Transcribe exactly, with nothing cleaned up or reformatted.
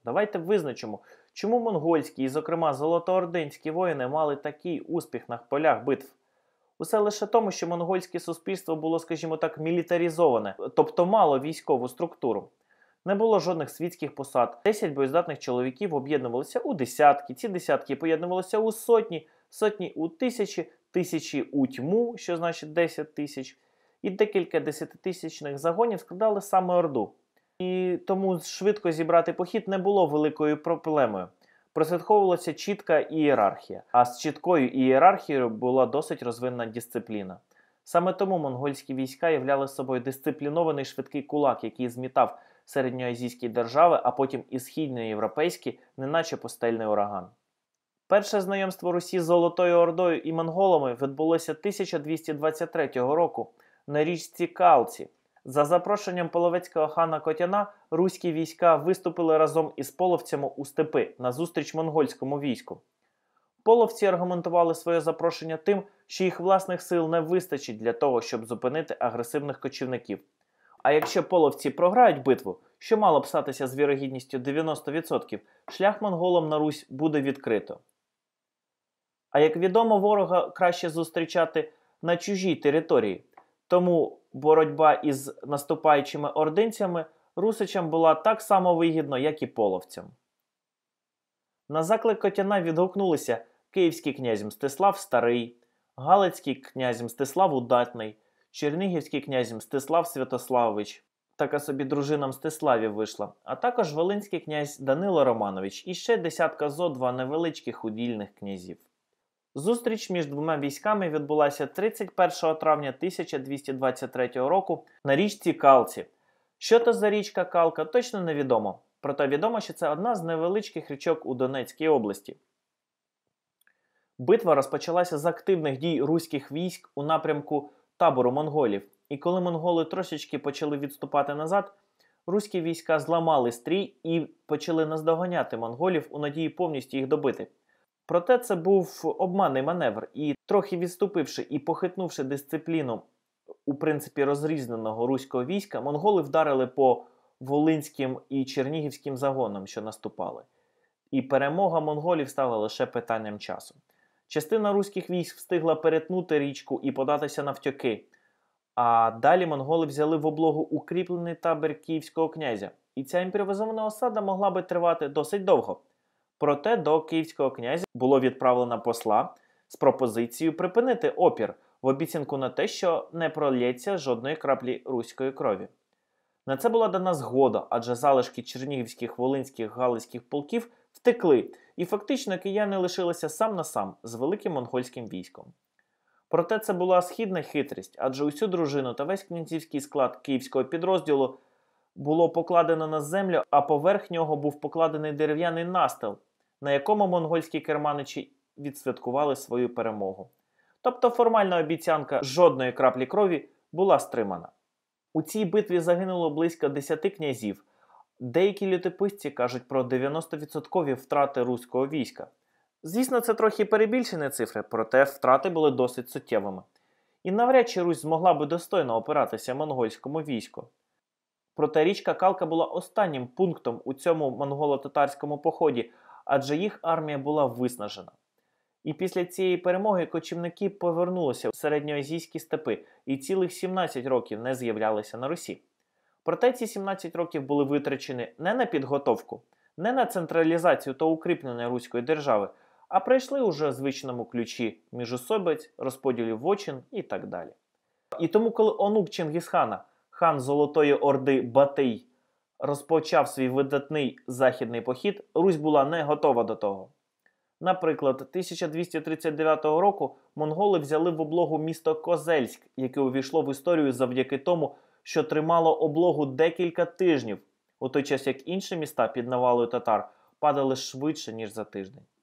Давайте визначимо, чому монгольські і, зокрема, золотоординські воїни мали такий успіх на полях битв. Усе лише тому, що монгольське суспільство було, скажімо так, мілітаризоване, тобто мало військову структуру. Не було жодних світських посад. Десять боєздатних чоловіків об'єднувалися у десятки, ці десятки поєднувалися у сотні, сотні у тисячі, тисячі у тьму, що значить десять тисяч, і декілька десятитисячних загонів складали саме Орду. І тому швидко зібрати похід не було великою проблемою. Прослідковувалася чітка ієрархія, а з чіткою ієрархією була досить розвинена дисципліна. Саме тому монгольські війська являли собою дисциплінований швидкий кулак, який змітав середньоазійські держави, а потім і східноєвропейські, неначе пустельний ураган. Перше знайомство Русі з Золотою Ордою і монголами відбулося тисяча двісті двадцять третього року на річці Калці. За запрошенням половецького хана Котяна, руські війська виступили разом із половцями у степи назустріч монгольському війську. Половці аргументували своє запрошення тим, що їх власних сил не вистачить для того, щоб зупинити агресивних кочівників. А якщо половці програють битву, що мало б статися з вірогідністю дев'яносто відсотків, шлях монголам на Русь буде відкрито. А як відомо, ворога краще зустрічати на чужій території. Тому боротьба із наступаючими ординцями русичам була так само вигідна, як і половцям. На заклик Котяна відгукнулися київський князь Мстислав Старий, галицький князь Мстислав Удатний, чернігівський князь Мстислав Святославович, така собі дружина Мстиславів вийшла, а також волинський князь Данило Романович і ще десятка зо два невеличких удільних князів. Зустріч між двома військами відбулася тридцять першого травня тисяча двісті двадцять третього року на річці Калці. Що то за річка Калка, точно невідомо. Проте відомо, що це одна з невеличких річок у Донецькій області. Битва розпочалася з активних дій руських військ у напрямку табору монголів. І коли монголи трошечки почали відступати назад, руські війська зламали стрій і почали наздоганяти монголів у надії повністю їх добити. Проте це був обманний маневр, і трохи відступивши і похитнувши дисципліну у принципі розрізненого руського війська, монголи вдарили по волинським і чернігівським загонам, що наступали. І перемога монголів стала лише питанням часу. Частина руських військ встигла перетнути річку і податися навтьоки, а далі монголи взяли в облогу укріплений табір київського князя. І ця імпровізована осада могла би тривати досить довго. Проте до київського князя було відправлено посла з пропозицією припинити опір в обіцянку на те, що не пролється жодної краплі руської крові. На це була дана згода, адже залишки чернігівських, волинських, галицьких полків втекли, і фактично кияни лишилися сам на сам з великим монгольським військом. Проте це була східна хитрість, адже усю дружину та весь князівський склад київського підрозділу було покладено на землю, а поверх нього був покладений дерев'яний настил, на якому монгольські керманичі відсвяткували свою перемогу. Тобто формальна обіцянка жодної краплі крові була стримана. У цій битві загинуло близько десяти князів. Деякі літописці кажуть про дев'яносто відсотків втрати руського війська. Звісно, це трохи перебільшені цифри, проте втрати були досить суттєвими. І навряд чи Русь змогла би достойно опиратися монгольському війську. Проте річка Калка була останнім пунктом у цьому монголо-татарському поході, адже їх армія була виснажена. І після цієї перемоги кочівники повернулися в середньоазійські степи і цілих сімнадцять років не з'являлися на Русі. Проте ці сімнадцять років були витрачені не на підготовку, не на централізацію та укріплення руської держави, а прийшли уже в звичному ключі міжособиць, розподілів вочин і так далі. І тому, коли онук Чингісхана, хан Золотої Орди Батий, розпочав свій видатний західний похід, Русь була не готова до того. Наприклад, тисяча двісті тридцять дев'ятого року монголи взяли в облогу місто Козельськ, яке увійшло в історію завдяки тому, що тримало облогу декілька тижнів, у той час як інші міста під навалою татар падали швидше, ніж за тиждень.